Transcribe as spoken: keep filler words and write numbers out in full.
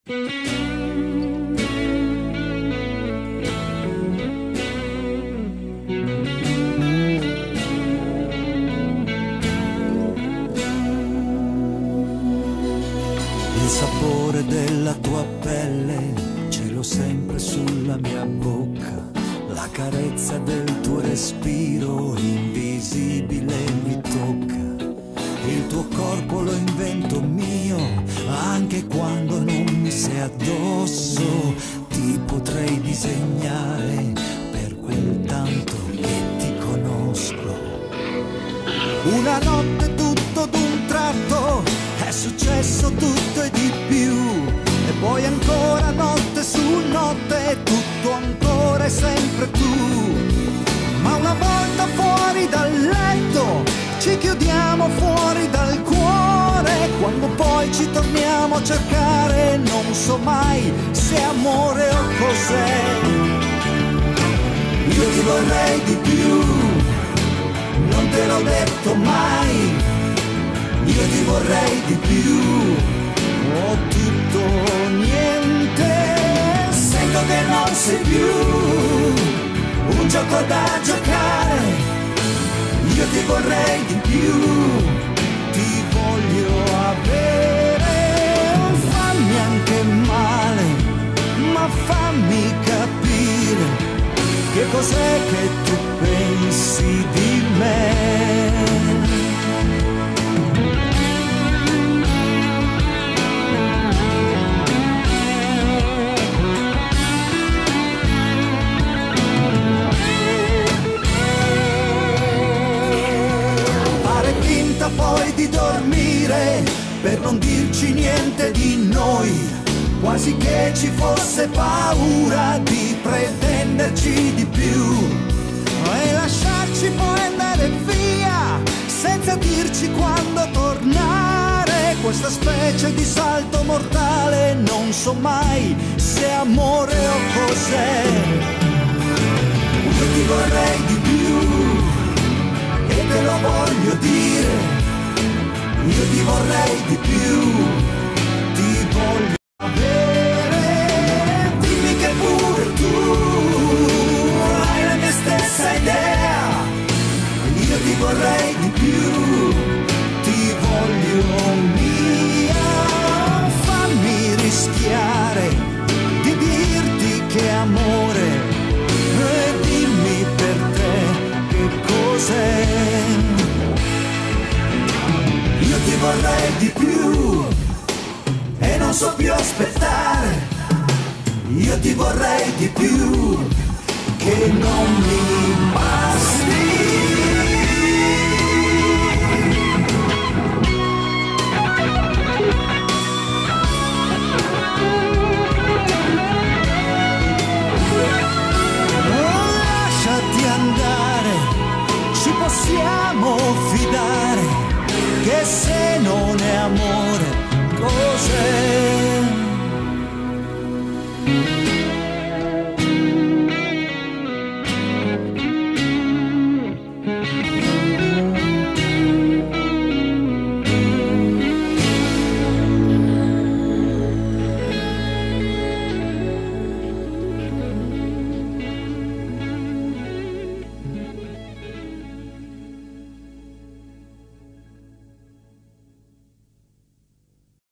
Il sapore della tua pelle ce l'ho sempre sulla mia bocca, la carezza del tuo respiro invisibile mi tocca, il tuo corpo lo invento mio, anche quando non mi sei addosso, ti potrei disegnare per quel tanto che ti conosco. Una notte tutto d'un tratto è successo tutto e di più, e poi ancora notte su notte, tutto ancora e sempre tu. Ma una volta fuori dal letto ci chiudiamo fuori dal cuore, quando poi ci torniamo a cercare non so mai se è amore o cos'è. Io ti vorrei di più, non te l'ho detto mai. Io ti vorrei di più, ho tutto o niente. Sento che non sei più un gioco da giocare. Io ti vorrei di più, ti voglio avere. Fammi anche male, ma fammi capire che cos'è che tu pensi di me. Poi di dormire per non dirci niente di noi, quasi che ci fosse paura di pretenderci di più, e lasciarci poi andare via senza dirci quando tornare. Questa specie di salto mortale non so mai se è amore o cos'è. Io ti vorrei di più e te lo voglio dire. Io ti vorrei di più, ti voglio avere. Dimmi che pure tu hai la mia stessa idea. Io ti vorrei di più, ti voglio mia. Fammi rischiare di dirti che amore, e dimmi per te che cos'è. Io ti vorrei di più e non so più aspettare. Io ti vorrei di più che non mi basti.